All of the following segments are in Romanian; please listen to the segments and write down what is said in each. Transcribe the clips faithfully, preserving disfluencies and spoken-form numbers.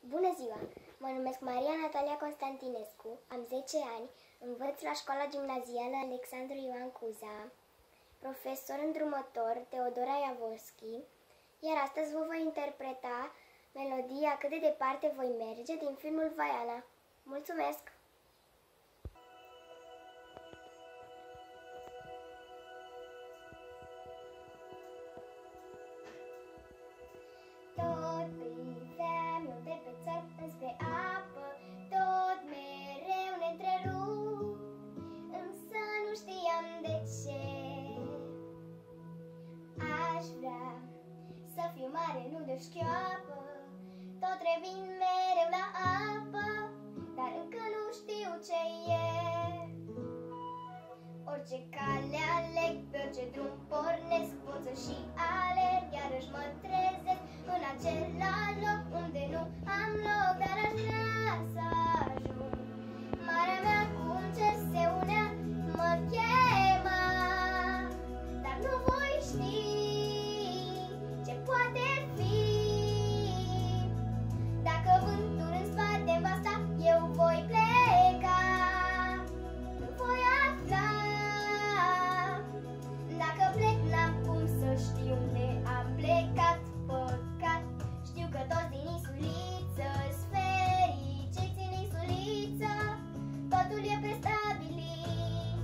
Bună ziua! Mă numesc Maria Natalia Constantinescu, am zece ani, învăț la școala gimnazială Alexandru Ioan Cuza, profesor îndrumător Teodora Iavorski, iar astăzi vă voi interpreta melodia Cât de departe voi merge din filmul Vaiana. Mulțumesc! Tot priveam eu de pe țări înspre apă, tot mereu ne întrerup, însă nu știam de ce. Aș vrea să fiu mare, nu de șchioapă, tot revin mereu la apă, dar încă nu știu ce e. Orice cale aleg, pe orice drum pornesc, pot să și alerg, iarăși mă trezesc în același loc unde nu am loc, dar aș vrea să ajung. Marea mea cum cer se unea, mă chema, dar nu voi ști ce poate fi. Dacă vântul în spate va sta, eu voi pleca, nu voi afla. Dacă plec, n-am cum să știu unde am plecat. Păcat, știu că toți din isuliță-s fericiți în isuliță, totul e prestabilit.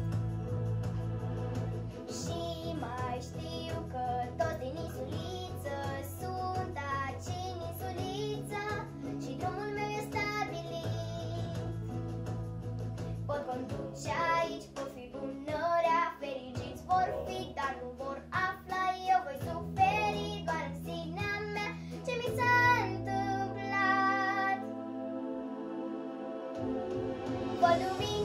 Și mai știu că toți din isuliță sunt aici în isuliță și drumul meu e stabilit. Pot conduce aici, pot fi bunărea, fericiți vor fi, dar nu vor afla, eu voi suferi doar în sinea mea ce mi s-a întâmplat. Văd lumini